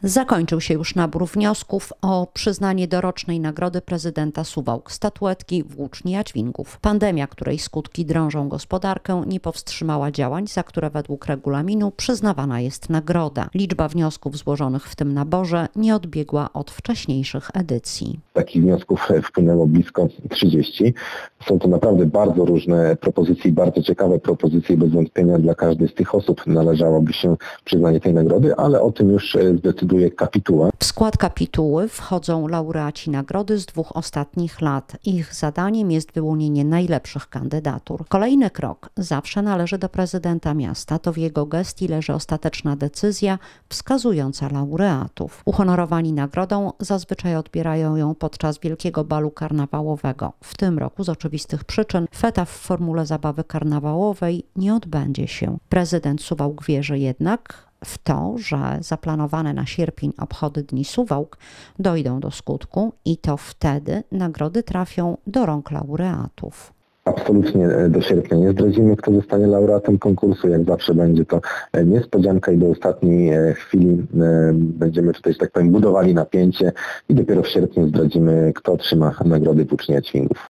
Zakończył się już nabór wniosków o przyznanie dorocznej nagrody prezydenta Suwałk, statuetki Włóczni Jadźwingów. Pandemia, której skutki drążą gospodarkę, nie powstrzymała działań, za które według regulaminu przyznawana jest nagroda. Liczba wniosków złożonych w tym naborze nie odbiegła od wcześniejszych edycji. Takich wniosków wpłynęło blisko 30. Są to naprawdę bardzo różne propozycje i bardzo ciekawe propozycje. Bez wątpienia dla każdej z tych osób należałoby się przyznanie tej nagrody, ale o tym już zdecyduje kapituła. W skład kapituły wchodzą laureaci nagrody z 2 ostatnich lat. Ich zadaniem jest wyłonienie najlepszych kandydatur. Kolejny krok zawsze należy do prezydenta miasta. To w jego gestii leży ostateczna decyzja wskazująca laureatów. Uhonorowani nagrodą zazwyczaj odbierają ją podczas wielkiego balu karnawałowego. W tym roku z oczywistych przyczyn feta w formule zabawy karnawałowej nie odbędzie się. Prezydent Suwałk wierzy jednak w to, że zaplanowane na sierpień obchody Dni Suwałk dojdą do skutku i to wtedy nagrody trafią do rąk laureatów. Absolutnie do sierpnia nie zdradzimy, kto zostanie laureatem konkursu. Jak zawsze będzie to niespodzianka i do ostatniej chwili będziemy tutaj, że tak powiem, budowali napięcie i dopiero w sierpniu zdradzimy, kto otrzyma nagrody Włóczni Jadźwingów.